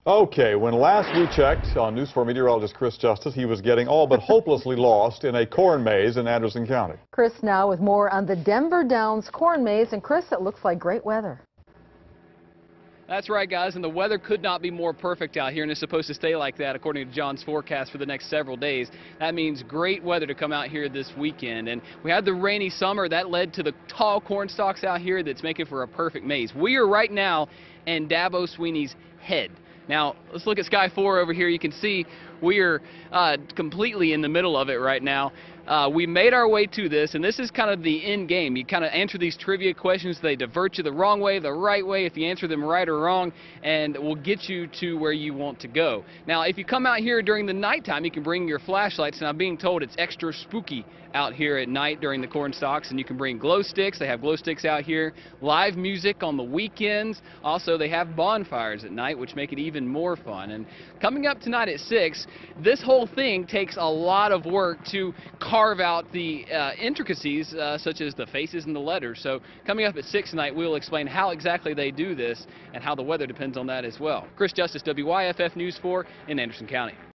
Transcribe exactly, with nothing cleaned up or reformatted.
Okay, when last we checked on News four meteorologist Chris Justus, he was getting all but hopelessly lost in a corn maze in Anderson County. Chris now with more on the Denver Downs corn maze. And Chris, it looks like great weather. That's right, guys, and the weather could not be more perfect out here, and it's supposed to stay like that according to John's forecast for the next several days. That means great weather to come out here this weekend. And we had the rainy summer that led to the tall corn stalks out here that's making for a perfect maze. We are right now in Dabo Sweeney's head. Now, let's look at Sky four over here. You can see we are uh, completely in the middle of it right now. Uh, we made our way to this, and this is kind of the end game. You kind of answer these trivia questions. They divert you the wrong way, the right way, if you answer them right or wrong, and will get you to where you want to go. Now, if you come out here during the nighttime, you can bring your flashlights. Now, I'm being told it's extra spooky out here at night during the corn stalks, and you can bring glow sticks. They have glow sticks out here. Live music on the weekends. Also, they have bonfires at night, which make it even more fun. And coming up tonight at six, this whole thing takes a lot of work to carve out the uh, intricacies, uh, such as the faces and the letters. So coming up at six tonight, we'll explain how exactly they do this and how the weather depends on that as well. Chris Justus, W Y F F News four in Anderson County.